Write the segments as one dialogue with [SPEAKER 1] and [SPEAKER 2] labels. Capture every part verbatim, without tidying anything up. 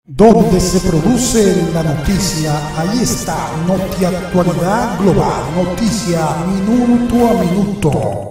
[SPEAKER 1] Donde se produce la noticia, ahí está NotiActualidad Global, noticia minuto a minuto.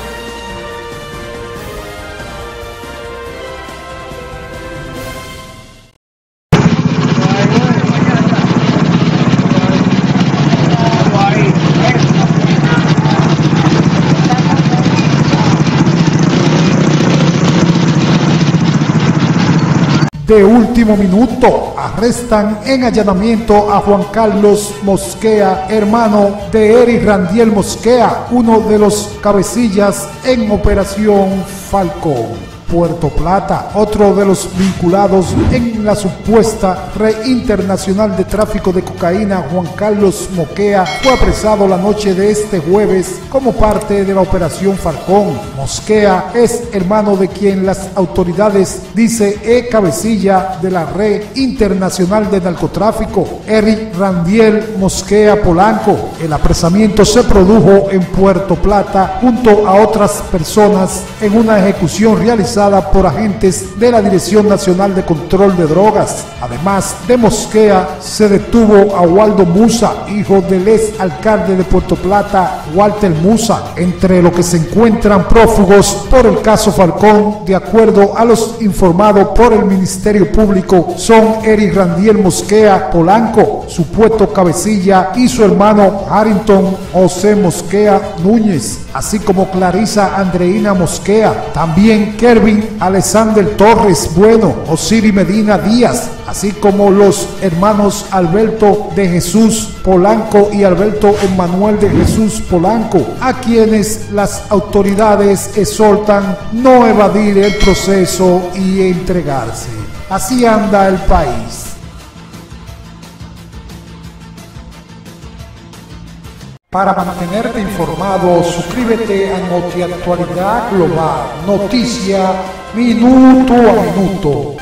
[SPEAKER 1] De último minuto, arrestan en allanamiento a Juan Carlos Mosquea, hermano de Eric Randiel Mosquea, uno de los cabecillas en Operación Falcón. Puerto Plata, otro de los vinculados en la supuesta red internacional de tráfico de cocaína, Juan Carlos Mosquea, fue apresado la noche de este jueves como parte de la Operación Falcón. Mosquea es hermano de quien las autoridades dice es cabecilla de la red internacional de narcotráfico, Eric Randiel Mosquea Polanco. El apresamiento se produjo en Puerto Plata junto a otras personas en una ejecución realizada por agentes de la Dirección Nacional de Control de Drogas. Además de Mosquea, se detuvo a Waldo Musa, hijo del ex alcalde de Puerto Plata, Walter Musa, entre los que se encuentran prófugos por el caso Falcón. De acuerdo a los informados por el Ministerio Público, son Eric Randiel Mosquea Polanco, supuesto cabecilla, y su hermano Harrington José Mosquea Núñez, así como Clarisa Andreina Mosquea, también Kervin Alexander Torres Bueno, Osiri Medina Díaz, así como los hermanos Alberto de Jesús Polanco y Alberto Emanuel de Jesús Polanco, a quienes las autoridades exhortan no evadir el proceso y entregarse. Así anda el país. Para mantenerte informado, suscríbete a NotiActualidad Global, noticia minuto a minuto.